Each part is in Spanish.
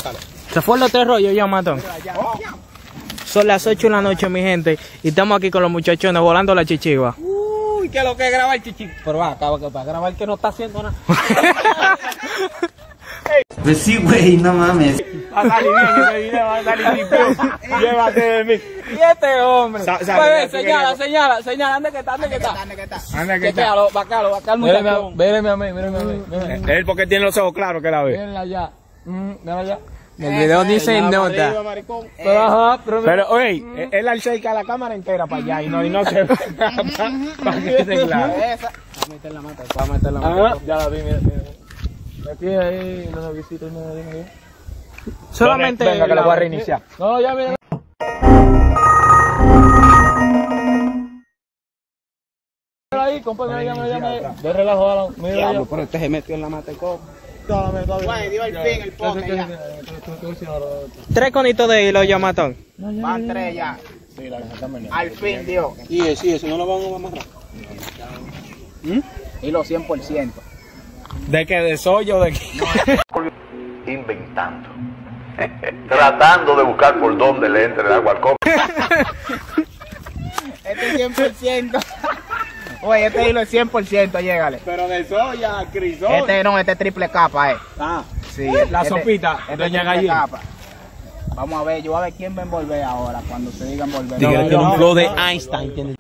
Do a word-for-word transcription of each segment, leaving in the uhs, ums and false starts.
Se fueron los tres rollos ya, matón. Son las ocho de la noche, mi gente, y estamos aquí con los muchachones volando la chichigua. Uy, que lo que es grabar chichi. Pero va, acaba que para grabar que no está haciendo nada. Pues sí, güey, no mames. Va a salir bien ese video, va a salir limpio. Llévate de mí. Y este hombre. Sa pues, señala, señala, señala, señala, ¿dónde que está? ¿Dónde que está? ¿Dónde que está? ¿Dónde que está? Bacalo, bacalo, muchacho. Míreme a mí, míreme a mí. Él porque tiene los ojos claros que la ve. Mírenla allá. Mírala allá. El video dice nota. Pero, ajá, pero, pero oye, él acerca la cámara entera para allá y no, y no se ve. Para que se claro. Va a meter la mata, va a meter la mata. Ya la vi, mira, mira. Aquí, ahí, los novicitos, no me digan. Solamente. Venga, que lo voy a reiniciar. No, ya mira. Ahí, compañero, ya me llame. De relajo, mira. Pero este se metió en la mata de coco. Bueno, dio el fin, el poke ya. Tres conitos de hilo ya, matón. Van tres ya. Sí, la que también. Al fin dio. Sí, sí, eso no lo vamos a amarrar. ¿Mm? Hilo cien por ciento. ¿De qué? ¿De soyo o de qué? Inventando. Tratando de buscar por dónde le entre el agua al coco. Este es cien por ciento. Oye, este hilo es cien por ciento, llégale. Pero de soya, crisol. Este no, este es triple capa, eh. Ah, sí. La este, sopita, este doña Gallina. Vamos a ver, yo voy a ver quién va a envolver ahora, cuando se diga envolver. Diga que tiene un flow de Einstein.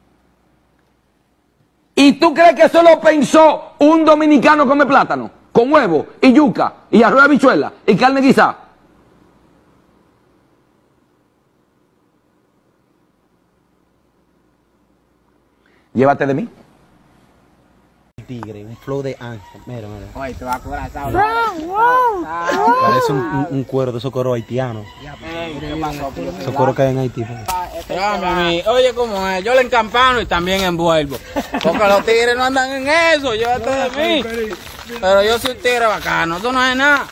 ¿Y tú crees que eso lo pensó un dominicano come plátano? Con huevo, y yuca, y arroz de habichuela, y carne guisada. Llévate de mí. Tigre, un flow de Einstein. Mira, mira. Oye, te va a curar, ¿sabes? Parece un, un, un cuero de esos coros haitianos. ¿Qué pasó? Esos coros que hay en Haití. Oye, como es, yo le encampano y también envuelvo. Porque los tigres no andan en eso, llévate de mí. Pero yo soy un tigre bacano, eso no es nada.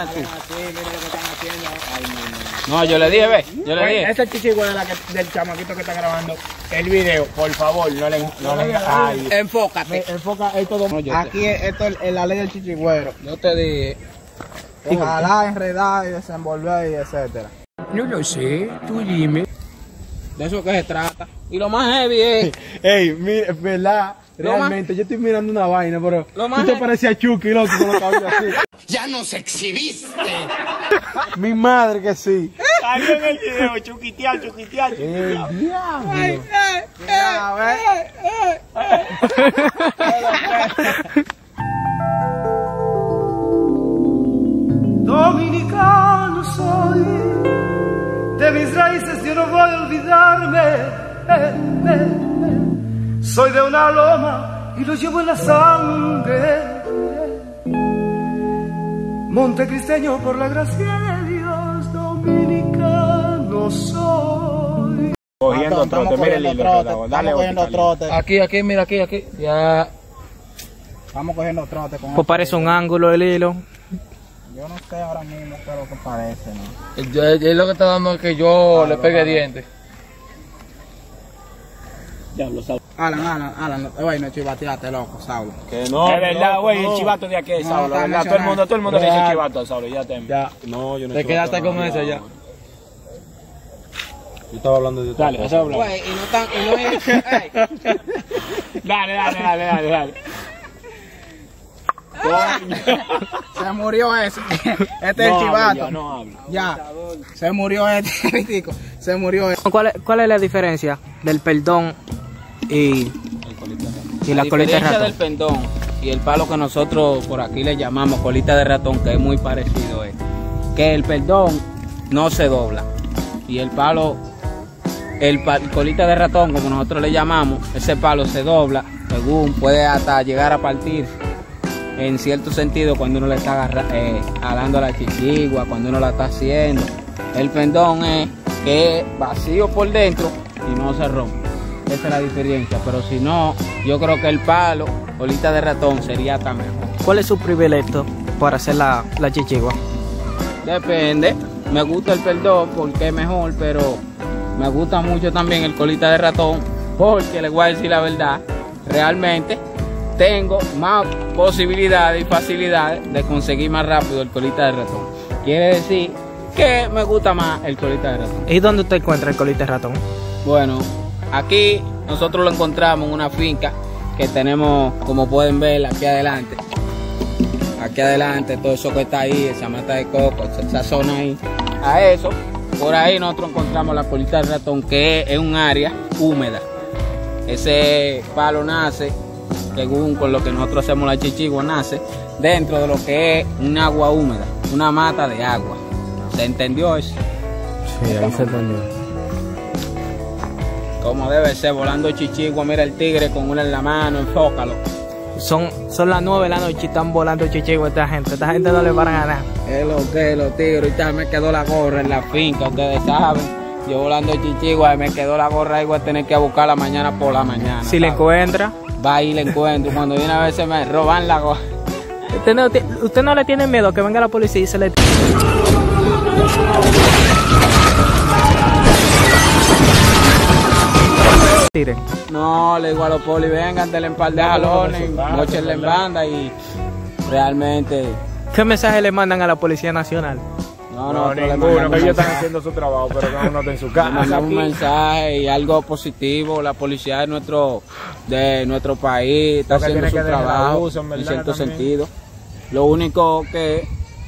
No, yo le dije, ve, yo le dije. Ese chichigüe de la que, del chamaquito que está grabando el video, por favor, no le... No le ay, enfócate. Enfoca esto dos. No, aquí esto es la ley del chichigüero. Yo te dije. Ojalá enredar y desenvolver y etcétera. No lo sé, tú dime. De eso que se trata. Y lo más heavy es... Ey, mira, es verdad. Realmente, yo estoy mirando una vaina, pero tú te parecías a Chucky, loco, con los cabellos así. ¡Ya nos exhibiste! Mi madre que sí. Salió en el video, chuquitear, chuquitear, chuquitear. ¡El diablo! ¡Ey, ey, ey, ey! Dominicano soy, de mis raíces yo no voy a olvidarme. Eh, eh, eh. Soy de una loma y lo llevo en la sangre. Montecristeño por la gracia de Dios, dominicano soy. Cogiendo trote, mira el hilo, dale cogiendo trote. Aquí, aquí, mira, aquí, aquí. Ya. Vamos cogiendo trote con pues parece un ángulo el hilo. Yo no sé ahora mismo qué es lo que parece, ¿no? Yo, es lo que está dando es que yo claro, le pegue claro. dientes. Diablo, Saulo. Alan, Alan, Alan, güey, no chivateate, loco, Saulo. Que no, es verdad, güey, no, el chivato de aquí es Saulo, no, verdad, todo el mundo, todo el mundo le dice chivato a Saulo, ya te... Ya, no, yo no te quedaste con no, ese ya. Yo estaba hablando de otra dale, cosa. Dale, güey, y no tan, y no es... Dale, dale, dale, dale, dale. Se murió ese. Este no es el chivato. Ya, no hablo. Ya. Se murió este. Se murió este. ¿Cuál es, ¿Cuál es la diferencia del perdón y, y la, la colita de ratón? La diferencia del perdón y el palo que nosotros por aquí le llamamos colita de ratón, que es muy parecido, es que el perdón no se dobla. Y el palo, el pal, colita de ratón, como nosotros le llamamos, ese palo se dobla, según puede hasta llegar a partir. En cierto sentido, cuando uno le está agarra, eh, jalando a la chichigua, cuando uno la está haciendo. El pendón es que es vacío por dentro y no se rompe. Esa es la diferencia. Pero si no, yo creo que el palo, colita de ratón, sería tan mejor. ¿Cuál es su privilegio para hacer la, la chichigua? Depende. Me gusta el pendón porque es mejor, pero me gusta mucho también el colita de ratón porque les voy a decir la verdad. Realmente tengo más posibilidades y facilidades de conseguir más rápido el colita de ratón. quiere decir que me gusta más el colita de ratón. ¿Y dónde usted encuentra el colita de ratón? Bueno, aquí nosotros lo encontramos en una finca que tenemos, como pueden ver, aquí adelante. Aquí adelante, todo eso que está ahí, esa mata de coco, esa zona ahí. A eso, por ahí nosotros encontramos la colita de ratón, que es un área húmeda. Ese palo nace, según con lo que nosotros hacemos la chichigua, nace dentro de lo que es un agua húmeda, una mata de agua. ¿Se entendió eso? Sí, ahí se entendió. Como debe ser, volando chichigua, mira el tigre con una en la mano, enfócalo. Son, son las nueve de la noche y están volando chichigua esta gente. Esta gente no le paran a nada. Es lo que los tigres, y tal, me quedó la gorra en la finca, ustedes saben. Yo volando chichigua y me quedó la gorra y voy a tener que buscarla mañana por la mañana. Si ¿sabes? le encuentra. Va y le encuentro. Cuando viene a ver se me roban la gorra. Usted no, usted no le tiene miedo que venga la policía y se le... Tiren. No, le digo a los polis, vengan, denle un par de jalones, mochenle en banda y realmente... ¿Qué mensaje le mandan a la Policía Nacional? No, no, no, ninguno, que ellos están haciendo su trabajo, pero que uno está en su casa. Un mensaje y algo positivo. La policía de nuestro, de nuestro país está haciendo su trabajo en cierto sentido. Lo único que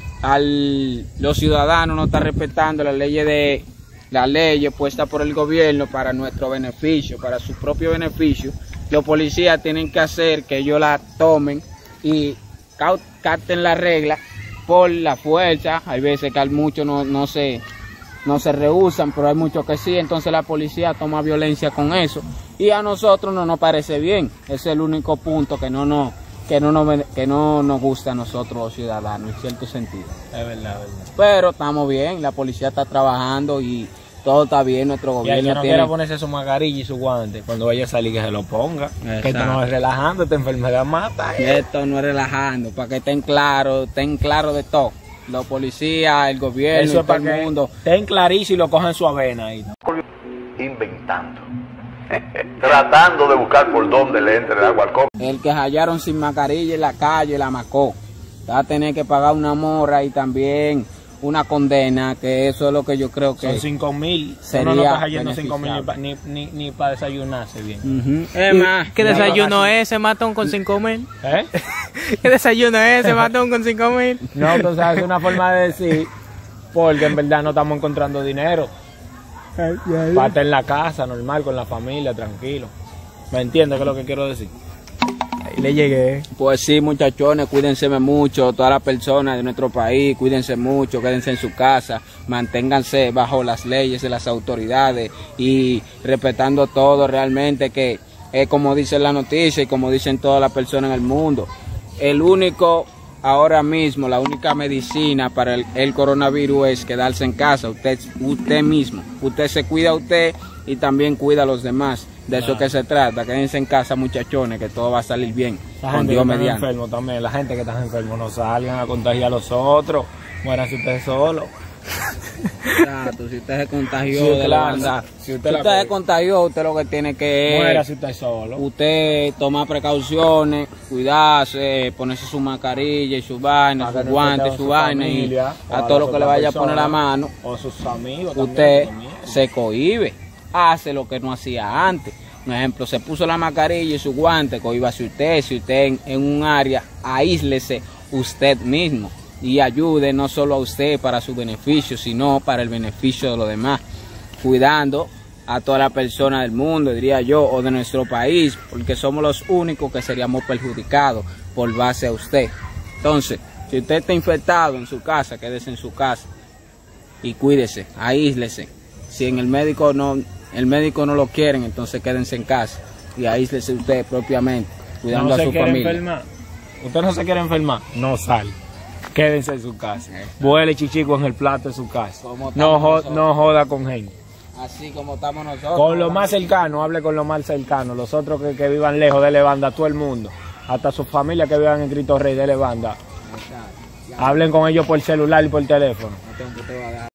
al, los ciudadanos no están respetando las leyes de las leyes puestas por el gobierno para nuestro beneficio, para su propio beneficio. Los policías tienen que hacer que ellos la tomen y capten la regla por la fuerza. Hay veces que muchos no, no, se, no se rehusan, pero hay muchos que sí. Entonces la policía toma violencia con eso y a nosotros no nos parece bien. Ese es el único punto que no nos, que no nos, que no nos gusta a nosotros los ciudadanos, en cierto sentido. Es verdad, es verdad. Pero estamos bien, la policía está trabajando y todo está bien, nuestro gobierno. Y el que no tiene... quiera ponerse su mascarilla y su guante, cuando vaya a salir que se lo ponga. Exacto. Que esto no es relajando, esta enfermedad mata. ¿eh? Esto no es relajando, para que estén claros, estén claros de todo. Los policías, el gobierno, Eso y es todo para el mundo. que estén clarísimos y lo cojan su avena ahí. Inventando. Tratando de buscar por dónde le entre el agua al coco. El que hallaron sin mascarilla en la calle la macó. Va a tener que pagar una morra y también una condena, que eso es lo que yo creo que son cinco mil. Sería uno no está cayendo cinco mil beneficiado. ni, ni, ni para desayunarse bien. Uh-huh. Es más, ¿qué desayuno es ese matón con cinco mil? ¿Eh? ¿Qué desayuno es ese matón con cinco mil? No, entonces es una forma de decir, porque en verdad no estamos encontrando dinero. Para estar en la casa, normal, con la familia, tranquilo. ¿Me entiendes qué es lo que quiero decir? Ahí le llegué. Pues sí, muchachones, cuídense mucho, todas las personas de nuestro país, cuídense mucho, quédense en su casa, manténganse bajo las leyes de las autoridades y respetando todo realmente, que es como dice la noticia y como dicen todas las personas en el mundo. El único, ahora mismo, la única medicina para el, el coronavirus es quedarse en casa, usted, usted mismo. Usted se cuida a usted y también cuida a los demás. De eso que se trata, quédense en casa, muchachones, que todo va a salir bien. La con gente Dios que está mediante. enfermo también, la gente que está enfermo no salgan a contagiar a los otros, muéranse ustedes solos. Exacto, si usted se contagió Sí, de la claro, banda, si si usted usted, la se pega. contagió, usted lo que tiene que Muérase usted solo. usted tomar precauciones, cuidarse, ponerse su mascarilla y su vaina, Para que su no guante, infecte a su su vaina y familia, o a a todo las lo que le otras vaya a poner la personas, mano. o sus amigos Usted también, se cohíbe, hace lo que no hacía antes. Por ejemplo, se puso la mascarilla y su guante, cohíbase usted. Si usted en, en un área, aíslese usted mismo y ayude no solo a usted para su beneficio, sino para el beneficio de los demás, cuidando a toda la persona del mundo, diría yo, o de nuestro país, porque somos los únicos que seríamos perjudicados por base a usted. Entonces, si usted está infectado en su casa, quédese en su casa y cuídese, aíslese. Si en el médico no, el médico no lo quieren, entonces quédense en casa y aíslese usted propiamente, cuidando no a se su quiere familia. enfermar. Usted no se quiere enfermar, no sale. Quédense en su casa. Vuele chichico en el plato de su casa. Como No, estamos jo- nosotros. no joda con gente. Así como estamos nosotros. Con lo más cercano, hable con lo más cercano. Los otros que, que vivan lejos, dele banda a todo el mundo. Hasta sus familias que vivan en Cristo Rey, dele banda. Exacto. Ya, Hablen con ellos por celular y por teléfono. no tengo que te va a dar.